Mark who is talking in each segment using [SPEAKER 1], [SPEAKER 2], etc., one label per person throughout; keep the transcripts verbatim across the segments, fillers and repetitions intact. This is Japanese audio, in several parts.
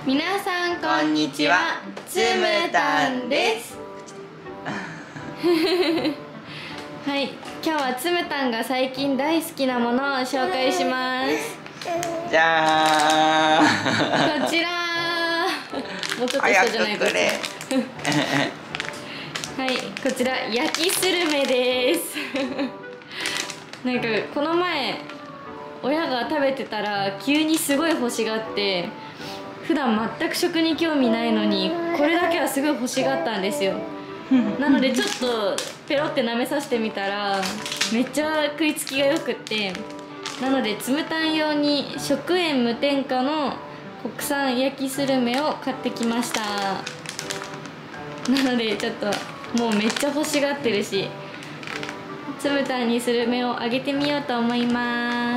[SPEAKER 1] 皆さんこんにちは、つむたんです。はい、今日はつむたんが最近大好きなものを紹介します。
[SPEAKER 2] じゃーん。
[SPEAKER 1] こちらもうちょっと下じゃないか。はい、こちら焼きスルメです。なんかこの前親が食べてたら急にすごい欲しがって、普段全く食に興味ないのにこれだけはすごい欲しがったんですよ。なのでちょっとペロって舐めさせてみたらめっちゃ食いつきがよくって、なのでつむたん用に食塩無添加の国産焼きスルメを買ってきました。なのでちょっともうめっちゃ欲しがってるし、つむたんにスルメをあげてみようと思います。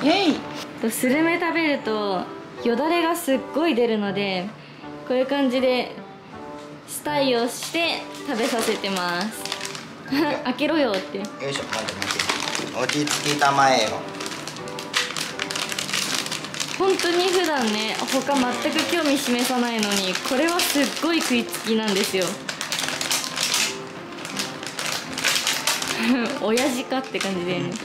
[SPEAKER 2] イエイ。
[SPEAKER 1] スルメ食べるとよだれがすっごい出るので、こういう感じでスタイをして食べさせてます。開けろよって。よ
[SPEAKER 2] いしょ、待って待って、落ち着きたまえよ。
[SPEAKER 1] 本当に普段ね他全く興味示さないのに、これはすっごい食いつきなんですよ。親父かって感じでね、うん、はい、頑張って。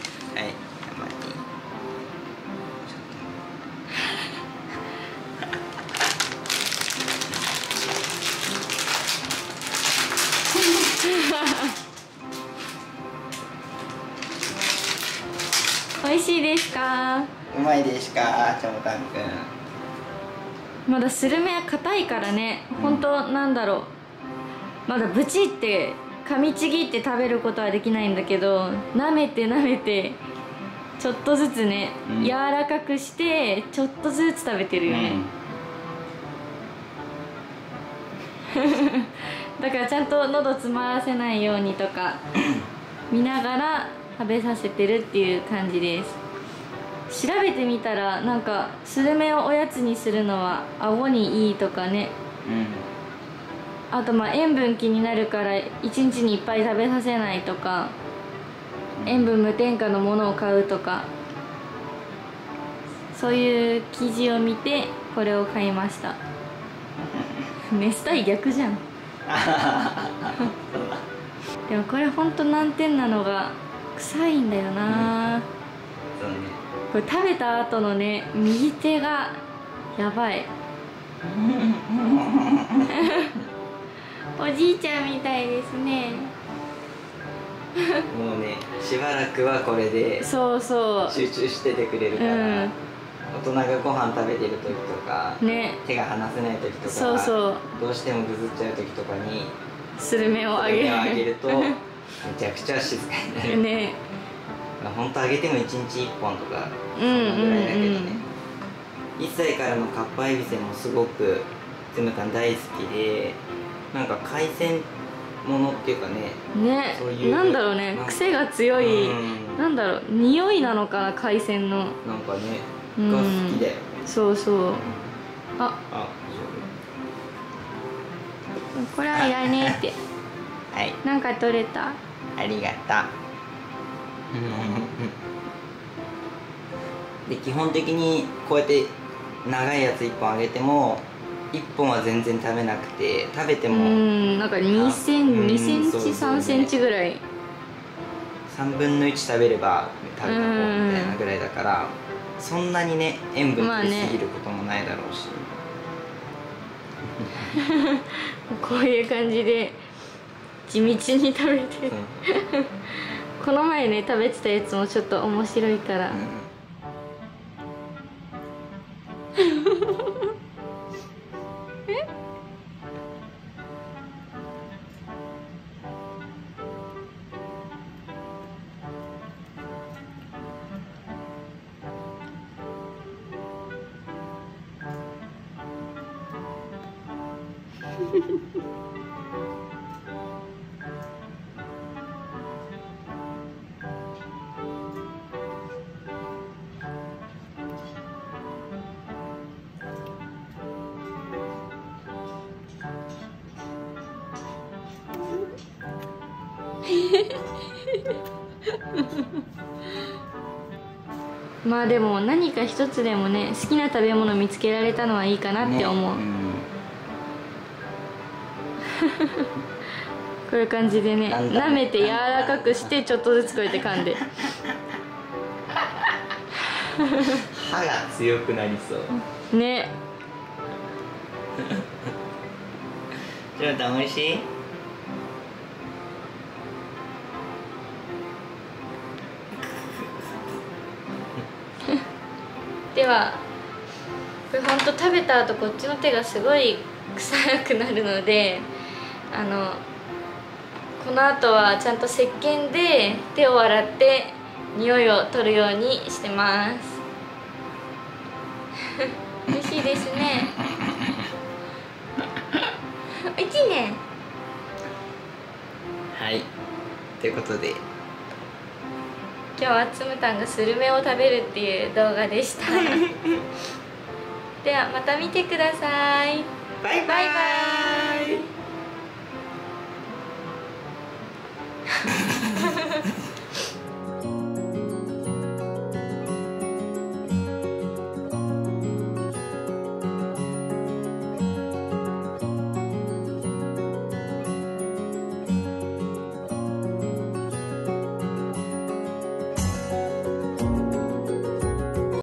[SPEAKER 1] 美味しいですか？
[SPEAKER 2] うまいですか、ちょもたんくん。
[SPEAKER 1] まだスルメは硬いからね、本当なんだろう、まだブチって噛みちぎって食べることはできないんだけど、舐めて舐めてちょっとずつね、うん、柔らかくしてちょっとずつ食べてるよね、うん、だからちゃんと喉詰まらせないようにとか見ながら食べさせてるっていう感じです。調べてみたらなんかスルメをおやつにするのは顎にいいとかね、うん、あとまあ塩分気になるからいちにちにいっぱい食べさせないとか、塩分無添加のものを買うとか、そういう記事を見てこれを買いました。メス対逆じゃん。でもこれほんと難点なのが臭いんだよな、うん、これ食べた後のね右手がやばい。おじいちゃんみたいですね。
[SPEAKER 2] もうね、しばらくはこれで
[SPEAKER 1] そうそう
[SPEAKER 2] 集中しててくれるから、うん、大人がご飯食べてる時とか、ね、手が離せない時とか、そうそうどうしてもぐずっちゃう時とかに
[SPEAKER 1] スルメをあげる
[SPEAKER 2] あげるとめちゃくちゃ静かになるね。本当あげてもいちにちいっぽんとかそんなぐらいだけどね。いっさいからのカッパエビセンもすごくつむたん大好きで、なんか海鮮ものっていうかね、
[SPEAKER 1] ね、そういうなんだろうね、癖が強い、なんだろう、匂いなのかな、海鮮のなん
[SPEAKER 2] かねが好きだよね。
[SPEAKER 1] そうそう。ああ、これはいらねえって。はい、なんか取れた。
[SPEAKER 2] ありがとう。で基本的にこうやって長いやついっぽんあげてもいっぽんは全然食べなくて、食べても
[SPEAKER 1] うんなんかにセンチ、にセンチ、さんセンチぐらい、
[SPEAKER 2] さんぶんのいち食べれば食べた方みたいなぐらいだから、そんなにね塩分取りすぎることもないだろうし、
[SPEAKER 1] まあね、こういう感じで地道に食べてる。この前ね食べてたやつもちょっと面白いから、うんまあでも何か一つでもね好きな食べ物見つけられたのはいいかなって思う、ね、うん、こういう感じでね舐めて柔らかくしてちょっとずつこうやって噛んで
[SPEAKER 2] 歯が強くなりそう
[SPEAKER 1] ね。
[SPEAKER 2] ジョナタン、おいしい？
[SPEAKER 1] ではこれほんと食べた後こっちの手がすごい臭くなるので、あのこの後はちゃんと石鹸で手を洗って匂いを取るようにしてます美味しいですね。美味しいね。
[SPEAKER 2] はい、ということで
[SPEAKER 1] 今日はつむたんがスルメを食べるっていう動画でしたではまた見てください。
[SPEAKER 2] バイバイ。バイバイ。